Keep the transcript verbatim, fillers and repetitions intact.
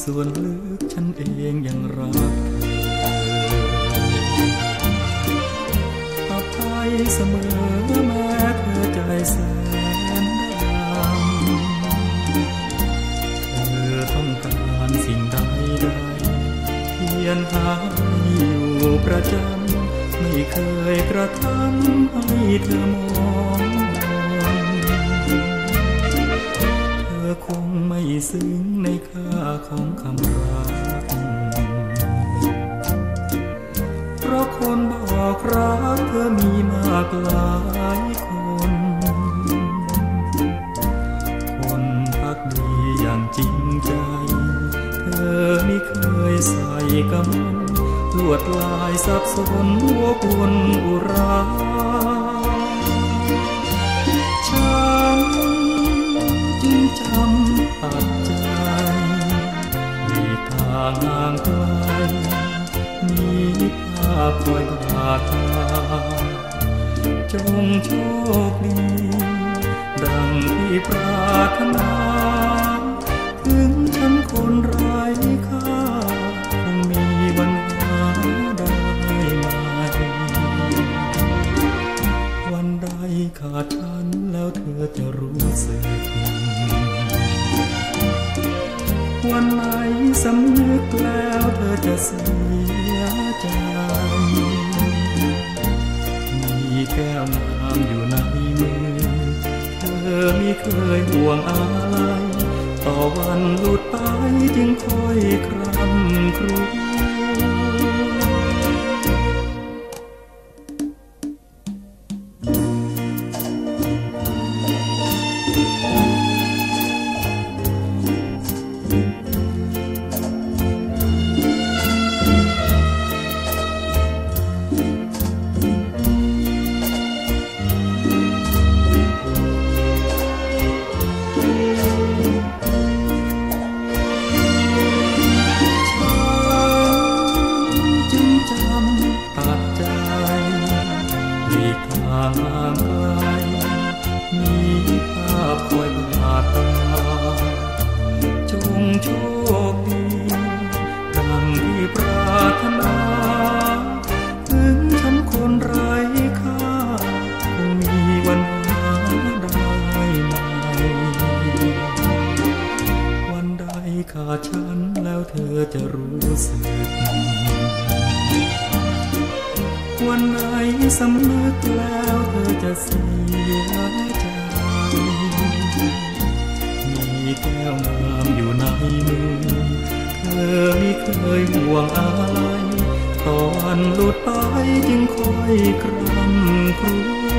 ส่วนลึกฉันเองยังรักอภัยเสมอแม้เธอใจแสนดำเธอต้องการสิ่งใดใดเพียรหาอยู่ประจำไม่เคยกระทำให้เธอมองเธอคงไม่ซึ้งในค่าของคำรักเพราะคนบอกรักเธอมีมากหลายคนคนพักดีอย่างจริงใจเธอไม่เคยใส่กำมลลวดลายสับสนวกวนอุราฉันจึงจำตัดใจมีทางห่างไกลมีภาพคอยบาดตาจงโชคดีดังที่ปรารถนาถึงฉันคนไร้ค่าคงมีวันได้ไหมวันใดขาดฉันแล้วเธอจะรู้สึกวันไหนสำนึกแล้วเธอจะเสียใจมีแก้วน้ำอยู่ในมือเธอไม่เคยห่วงอะไรต่อวันหลุดไปจึงคอยคร่ำครวญห่างไกลมีภาพคอยบาดตาจงโชคดีดังที่ปรารถนาถึงฉันคนไร้ค่าคงมีวันหาได้ไหมวันใดขาดฉันแล้วเธอจะรู้สึกวันไหนสำนึกแล้วเธอจะเสียใจมีแก้วน้ำอยู่ในมือเธอไม่เคยห่วงอะไรตอนหลุดไปจึงคอยคร่ำครวญ